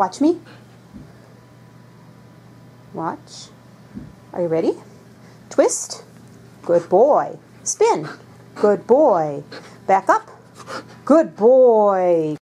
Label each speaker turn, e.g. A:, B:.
A: Watch me. Watch. Are you ready? Twist. Good boy. Spin. Good boy. Back up. Good boy.